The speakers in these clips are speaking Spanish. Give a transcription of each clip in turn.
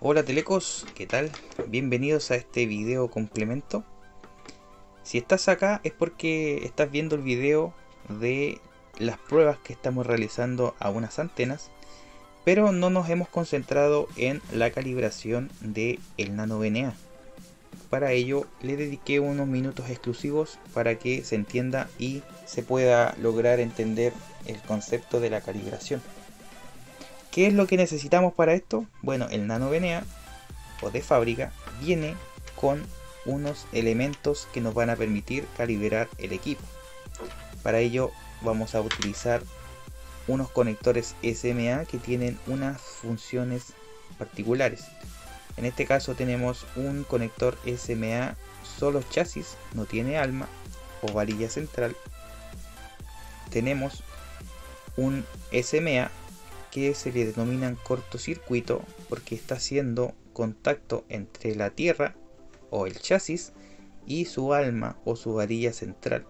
Hola telecos, ¿qué tal? Bienvenidos a este video complemento. Si estás acá es porque estás viendo el video de las pruebas que estamos realizando a unas antenas, pero no nos hemos concentrado en la calibración del Nano VNA. Para ello le dediqué unos minutos exclusivos para que se entienda y se pueda lograr entender el concepto de la calibración. ¿Qué es lo que necesitamos para esto? Bueno, el Nano VNA o de fábrica viene con unos elementos que nos van a permitir calibrar el equipo. Para ello vamos a utilizar unos conectores SMA que tienen unas funciones particulares. En este caso tenemos un conector SMA solo chasis, no tiene alma o varilla central. Tenemos un SMA que se le denominan cortocircuito porque está haciendo contacto entre la tierra o el chasis y su alma o su varilla central.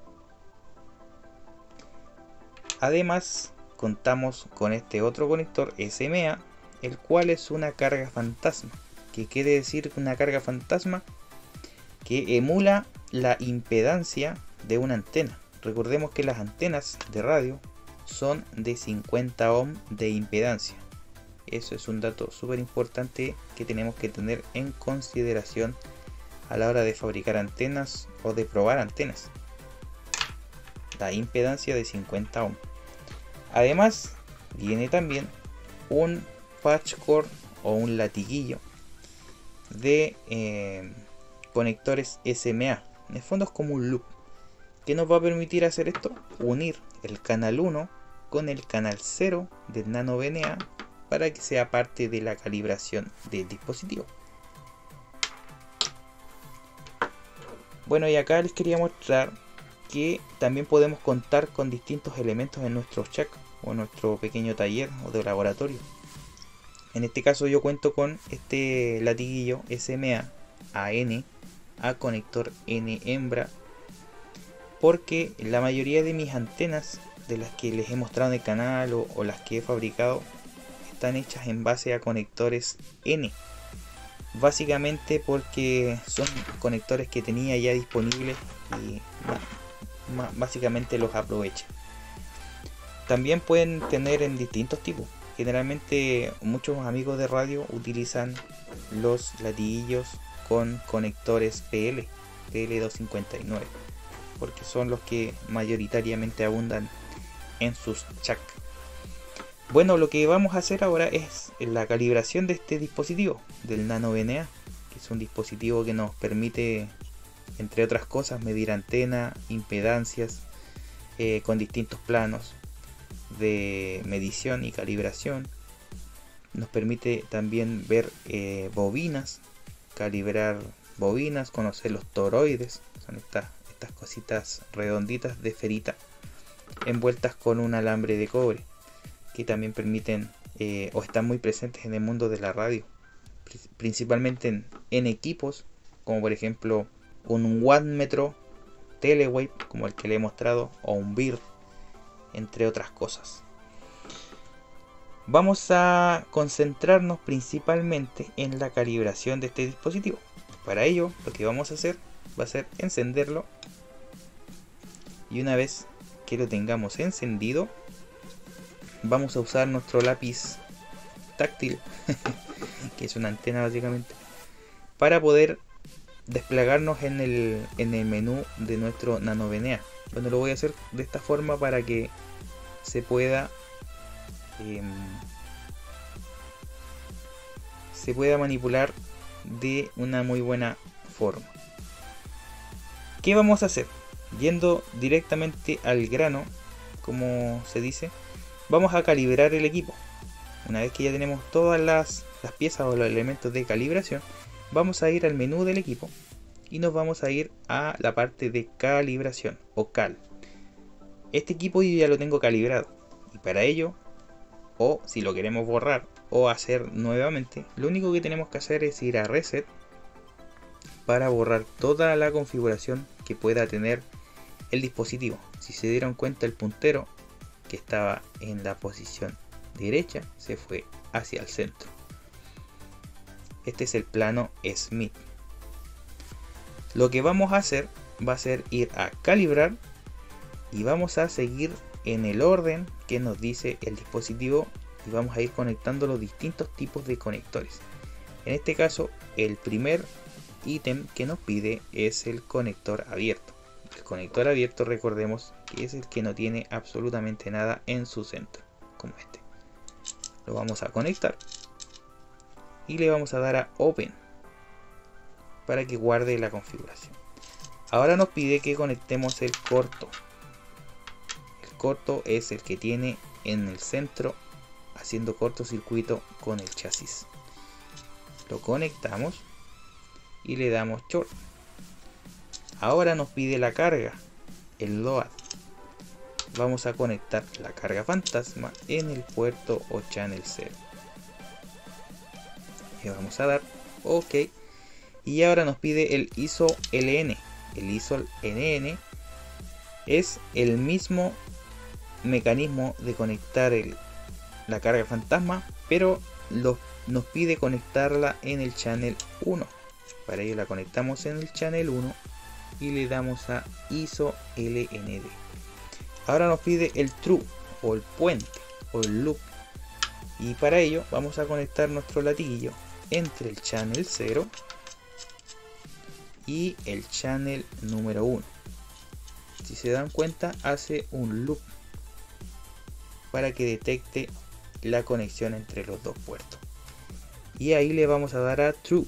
Además contamos con este otro conector SMA, el cual es una carga fantasma. ¿Qué quiere decir una carga fantasma? Que emula la impedancia de una antena. Recordemos que las antenas de radio son de 50 ohm de impedancia. Eso es un dato súper importante que tenemos que tener en consideración a la hora de fabricar antenas o de probar antenas. La impedancia de 50 ohm. Además viene también un patch cord o un latiguillo de conectores SMA. En el fondo es como un loop. ¿Qué nos va a permitir hacer esto? Unir el canal 1 con el canal 0 del Nano VNA para que sea parte de la calibración del dispositivo. Bueno, y acá les quería mostrar que también podemos contar con distintos elementos en nuestro shack o nuestro pequeño taller o de laboratorio. En este caso yo cuento con este latiguillo SMA AN a conector N hembra, porque la mayoría de mis antenas de las que les he mostrado en el canal o las que he fabricado están hechas en base a conectores N, básicamente porque son conectores que tenía ya disponibles y básicamente los aproveché. También pueden tener en distintos tipos. Generalmente muchos amigos de radio utilizan los latiguillos con conectores PL259 porque son los que mayoritariamente abundan en sus shack. Bueno, lo que vamos a hacer ahora es la calibración de este dispositivo del Nano VNA, que es un dispositivo que nos permite, entre otras cosas, medir antena, impedancias con distintos planos de medición y calibración. Nos permite también ver bobinas, calibrar bobinas, conocer los toroides, son estas cositas redonditas de ferita envueltas con un alambre de cobre, que también permiten o están muy presentes en el mundo de la radio, principalmente en equipos como por ejemplo un wattmetro Telewave como el que le he mostrado, o un BIRD, entre otras cosas. Vamos a concentrarnos principalmente en la calibración de este dispositivo. Para ello lo que vamos a hacer va a ser encenderlo, y una vez que lo tengamos encendido vamos a usar nuestro lápiz táctil que es una antena básicamente, para poder desplegarnos en el menú de nuestro Nano VNA. Bueno, lo voy a hacer de esta forma para que se pueda manipular de una muy buena forma. ¿Qué vamos a hacer? Yendo directamente al grano, como se dice, vamos a calibrar el equipo. Una vez que ya tenemos todas las piezas o los elementos de calibración, vamos a ir al menú del equipo y nos vamos a ir a la parte de calibración o cal. Este equipo yo ya lo tengo calibrado, y para ello, o si lo queremos borrar o hacer nuevamente, lo único que tenemos que hacer es ir a reset para borrar toda la configuración que pueda tener el dispositivo. Si se dieron cuenta, el puntero que estaba en la posición derecha se fue hacia el centro. Este es el plano Smith. Lo que vamos a hacer va a ser ir a calibrar y vamos a seguir en el orden que nos dice el dispositivo y vamos a ir conectando los distintos tipos de conectores. En este caso, el primer ítem que nos pide es el conector abierto. El conector abierto, recordemos que es el que no tiene absolutamente nada en su centro, como este. Lo vamos a conectar y le vamos a dar a Open para que guarde la configuración. Ahora nos pide que conectemos el corto. El corto es el que tiene en el centro haciendo cortocircuito con el chasis. Lo conectamos y le damos short. Ahora nos pide la carga, el load. Vamos a conectar la carga fantasma en el puerto o channel 0. Le vamos a dar OK. Y ahora nos pide el ISO LN. El ISO LN es el mismo mecanismo de conectar la carga fantasma, pero nos pide conectarla en el channel 1. Para ello la conectamos en el channel 1 y le damos a ISO LND. Ahora nos pide el true o el puente o el loop, y para ello vamos a conectar nuestro latiguillo entre el channel 0 y el channel número 1. Si se dan cuenta, hace un loop para que detecte la conexión entre los dos puertos, y ahí le vamos a dar a true.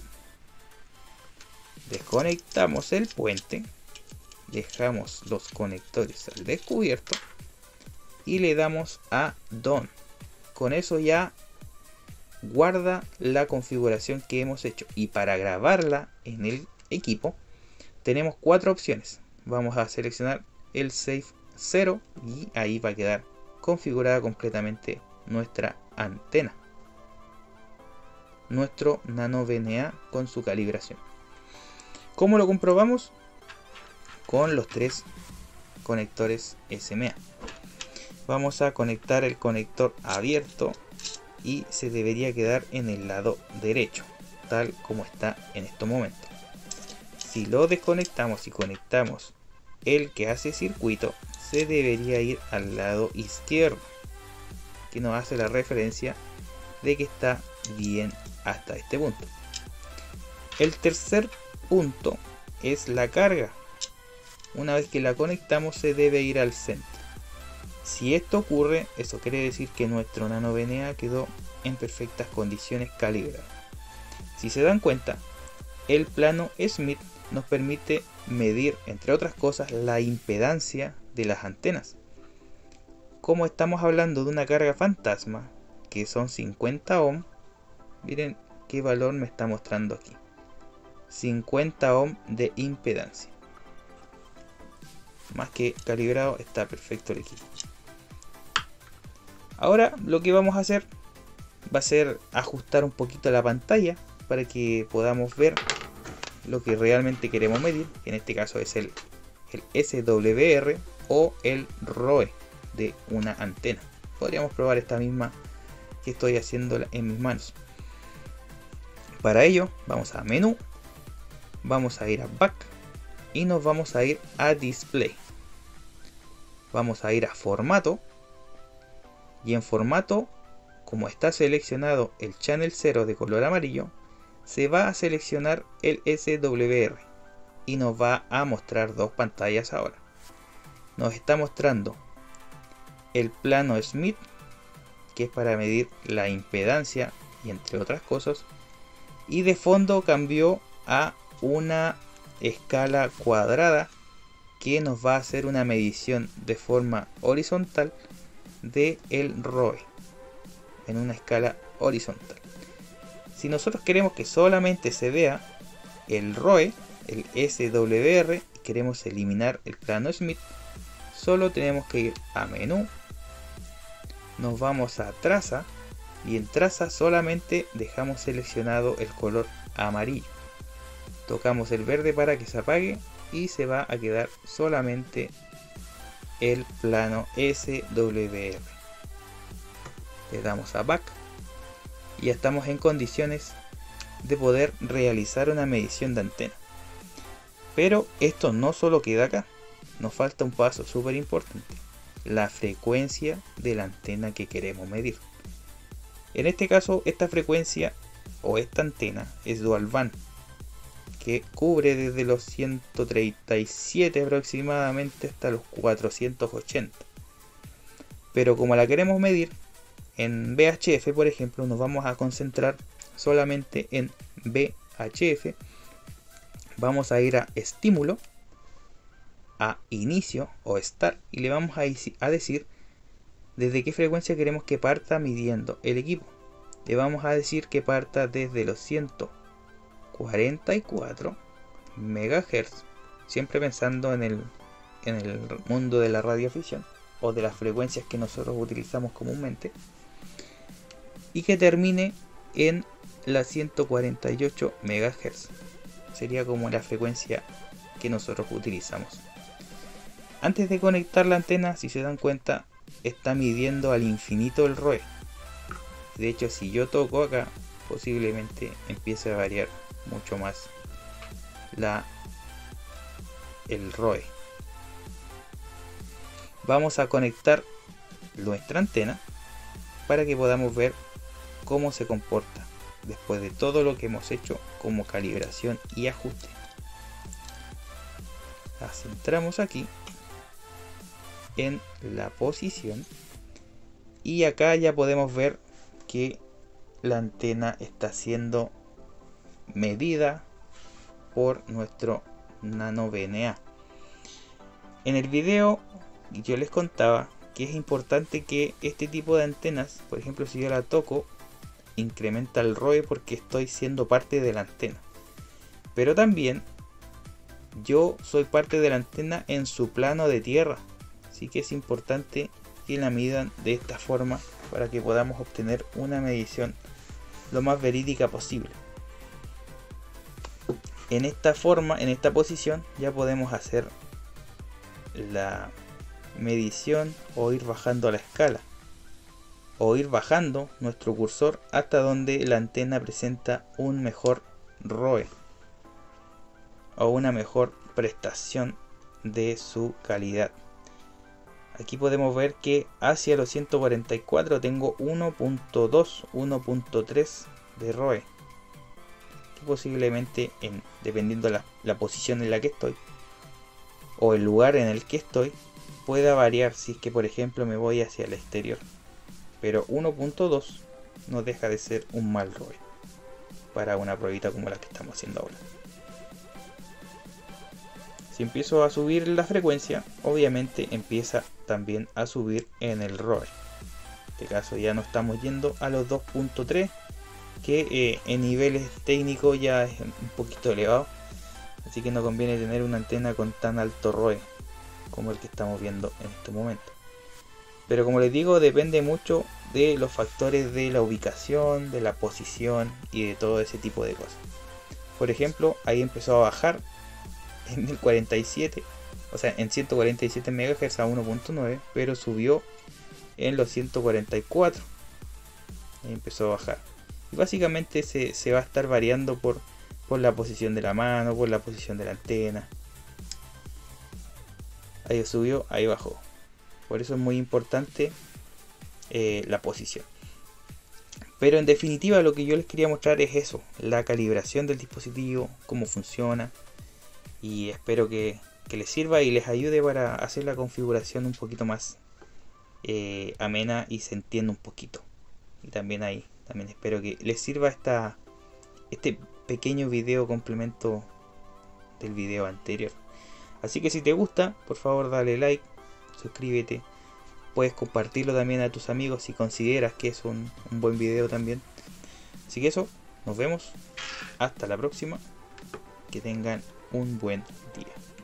Desconectamos el puente, dejamos los conectores al descubierto y le damos a done. Con eso ya guarda la configuración que hemos hecho, y para grabarla en el equipo tenemos 4 opciones. Vamos a seleccionar el Save 0 y ahí va a quedar configurada completamente nuestra antena, nuestro Nano VNA con su calibración. ¿Cómo lo comprobamos? Con los 3 conectores SMA. Vamos a conectar el conector abierto y se debería quedar en el lado derecho, tal como está en estos momentos. Si lo desconectamos y conectamos el que hace circuito, se debería ir al lado izquierdo, que nos hace la referencia de que está bien hasta este punto. El tercer punto es la carga. Una vez que la conectamos, se debe ir al centro. Si esto ocurre, eso quiere decir que nuestro Nano VNA quedó en perfectas condiciones calibradas. Si se dan cuenta, el plano Smith nos permite medir, entre otras cosas, la impedancia de las antenas. Como estamos hablando de una carga fantasma, que son 50 ohm, miren qué valor me está mostrando aquí. 50 ohm de impedancia. Más que calibrado, está perfecto el equipo. Ahora lo que vamos a hacer va a ser ajustar un poquito la pantalla para que podamos ver lo que realmente queremos medir. En este caso es el SWR o el ROE de una antena. Podríamos probar esta misma que estoy haciendo en mis manos. Para ello vamos a menú, vamos a ir a back y nos vamos a ir a display. Vamos a ir a formato, y en formato, como está seleccionado el channel 0 de color amarillo, se va a seleccionar el SWR y nos va a mostrar dos pantallas ahora. Nos está mostrando el plano Smith, que es para medir la impedancia y entre otras cosas, y de fondo cambió a una escala cuadrada que nos va a hacer una medición de forma horizontal de el ROE en una escala horizontal. Si nosotros queremos que solamente se vea el ROE, el SWR, y queremos eliminar el plano Smith, solo tenemos que ir a menú, nos vamos a traza, y en traza solamente dejamos seleccionado el color amarillo. Tocamos el verde para que se apague y se va a quedar solamente el plano SWR. Le damos a back y ya estamos en condiciones de poder realizar una medición de antena. Pero esto no solo queda acá, nos falta un paso súper importante: la frecuencia de la antena que queremos medir. En este caso, esta frecuencia o esta antena es dual band, que cubre desde los 137 aproximadamente hasta los 480. Pero como la queremos medir en VHF, por ejemplo, nos vamos a concentrar solamente en VHF. Vamos a ir a estímulo, a inicio o start, y le vamos a decir desde qué frecuencia queremos que parta midiendo el equipo. Le vamos a decir que parta desde los 144 MHz, siempre pensando en el mundo de la radioafición o de las frecuencias que nosotros utilizamos comúnmente, y que termine en las 148 MHz. Sería como la frecuencia que nosotros utilizamos. Antes de conectar la antena, si se dan cuenta, está midiendo al infinito el ROE. De hecho, si yo toco acá, posiblemente empiece a variar mucho más el ROE. Vamos a conectar nuestra antena para que podamos ver cómo se comporta después de todo lo que hemos hecho como calibración y ajuste. La centramos aquí en la posición, y acá ya podemos ver que la antena está siendo medida por nuestro nano VNA. En el video yo les contaba que es importante que este tipo de antenas, por ejemplo, si yo la toco, incrementa el ROE porque estoy siendo parte de la antena. Pero también yo soy parte de la antena en su plano de tierra, así que es importante que la midan de esta forma para que podamos obtener una medición lo más verídica posible. En esta forma, en esta posición, ya podemos hacer la medición o ir bajando la escala, o ir bajando nuestro cursor hasta donde la antena presenta un mejor ROE o una mejor prestación de su calidad. Aquí podemos ver que hacia los 144 tengo 1.2, 1.3 de ROE, que posiblemente, dependiendo la posición en la que estoy o el lugar en el que estoy, pueda variar si es que, por ejemplo, me voy hacia el exterior. Pero 1.2 no deja de ser un mal ROE para una pruebita como la que estamos haciendo ahora. Si empiezo a subir la frecuencia, obviamente empieza también a subir en el ROE. En este caso ya no estamos yendo a los 2.3, que en niveles técnicos ya es un poquito elevado, así que no conviene tener una antena con tan alto ROE como el que estamos viendo en este momento. Pero como les digo, depende mucho de los factores de la ubicación, de la posición y de todo ese tipo de cosas. Por ejemplo, ahí empezó a bajar en el 47, o sea en 147 MHz a 1.9, pero subió en los 144. Ahí empezó a bajar. Y básicamente se va a estar variando por la posición de la mano, por la posición de la antena. Ahí subió, ahí bajó. Por eso es muy importante la posición. Pero en definitiva lo que yo les quería mostrar es eso, la calibración del dispositivo, cómo funciona. Y espero que les sirva y les ayude para hacer la configuración un poquito más amena y se entienda un poquito. Y también espero que les sirva este pequeño video complemento del video anterior. Así que si te gusta, por favor dale like, suscríbete. Puedes compartirlo también a tus amigos si consideras que es un buen video también. Así que eso, nos vemos. Hasta la próxima. Que tengan un buen día.